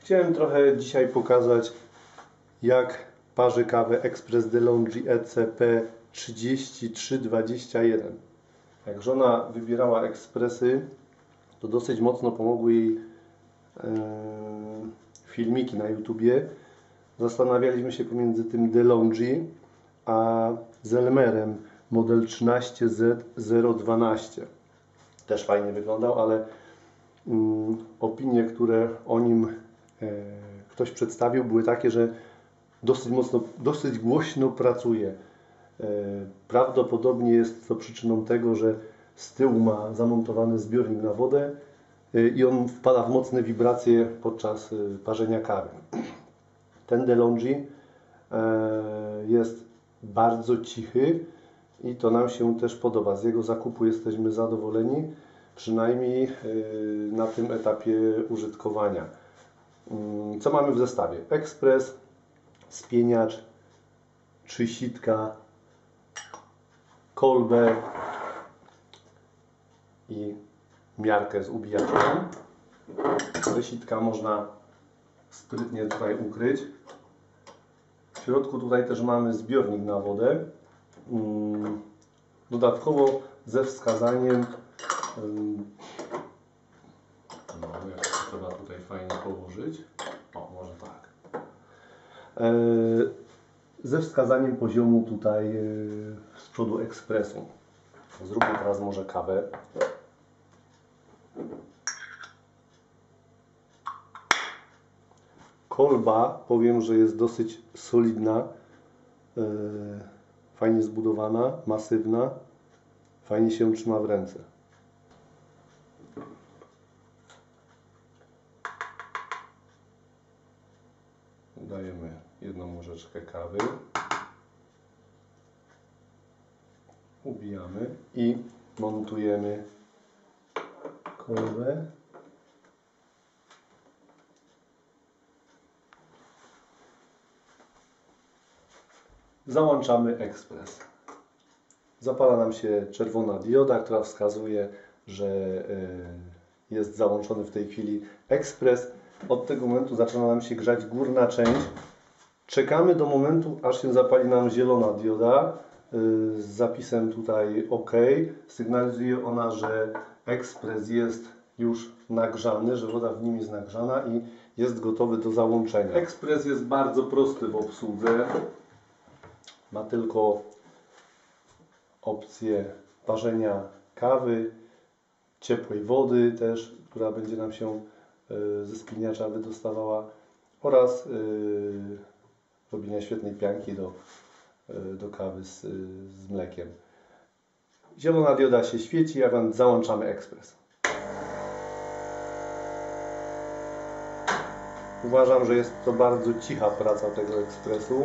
Chciałem trochę dzisiaj pokazać, jak parzę kawę Express De'Longhi ECP3420. Jak żona wybierała ekspresy, to dosyć mocno pomogły jej filmiki na YouTubie. Zastanawialiśmy się pomiędzy tym De'Longhi a Zelmerem model 13Z012. Też fajnie wyglądał, ale opinie, które o nim ktoś przedstawił, były takie, że dosyć głośno pracuje. Prawdopodobnie jest to przyczyną tego, że z tyłu ma zamontowany zbiornik na wodę i on wpada w mocne wibracje podczas parzenia kawy. Ten De'Longhi jest bardzo cichy i to nam się też podoba. Z jego zakupu jesteśmy zadowoleni, przynajmniej na tym etapie użytkowania. Co mamy w zestawie? Ekspres, spieniacz, trzysitka, kolbę i miarkę z ubijaczem. Trzysitka można sprytnie tutaj ukryć. W środku tutaj też mamy zbiornik na wodę. Dodatkowo ze wskazaniem, jak to trzeba tutaj fajnie położyć, o może tak, ze wskazaniem poziomu tutaj z przodu ekspresu. Zróbmy teraz może kawę. Kolba, powiem, że jest dosyć solidna, fajnie zbudowana, masywna, fajnie się trzyma w ręce. Dajemy jedną łyżeczkę kawy, ubijamy i montujemy kolbę. Załączamy ekspres. Zapala nam się czerwona dioda, która wskazuje, że jest załączony w tej chwili ekspres. Od tego momentu zaczyna nam się grzać górna część. Czekamy do momentu, aż się zapali nam zielona dioda z zapisem tutaj OK. Sygnalizuje ona, że ekspres jest już nagrzany, że woda w nim jest nagrzana i jest gotowy do załączenia. Ekspres jest bardzo prosty w obsłudze. Ma tylko opcję parzenia kawy, ciepłej wody też, która będzie nam się ze spieniacza wydostawała, oraz robienia świetnej pianki do kawy z mlekiem. Zielona dioda się świeci, a więc załączamy ekspres. Uważam, że jest to bardzo cicha praca tego ekspresu.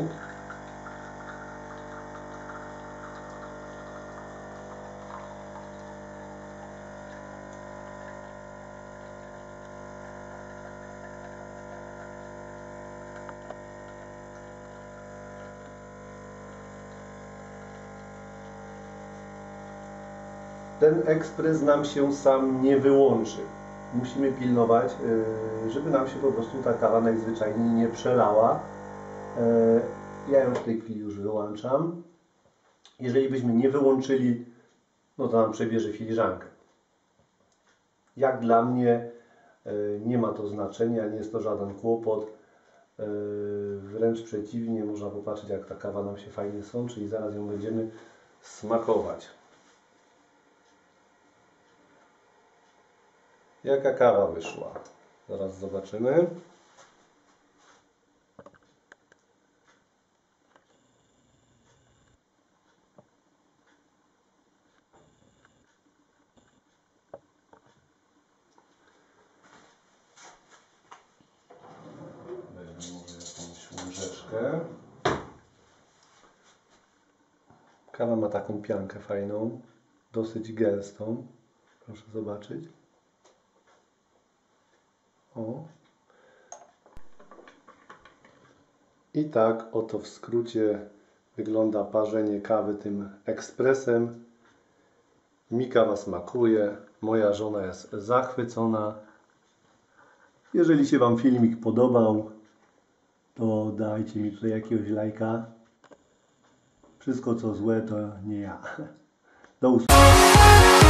Ten ekspres nam się sam nie wyłączy. Musimy pilnować, żeby nam się po prostu ta kawa najzwyczajniej nie przelała. Ja ją w tej chwili już wyłączam. Jeżeli byśmy nie wyłączyli, no to nam przebierze filiżankę. Jak dla mnie nie ma to znaczenia, nie jest to żaden kłopot. Wręcz przeciwnie, można popatrzeć, jak ta kawa nam się fajnie sączy i zaraz ją będziemy smakować. Jaka kawa wyszła? Zaraz zobaczymy. Weźmy może jakąś łyżeczkę. Kawa ma taką piankę fajną, dosyć gęstą. Proszę zobaczyć. O. I tak oto w skrócie wygląda parzenie kawy tym ekspresem. Mi kawa smakuje, moja żona jest zachwycona Jeżeli się Wam filmik podobał, to dajcie mi tutaj jakiegoś lajka. Wszystko co złe to nie ja. Do usłyszenia.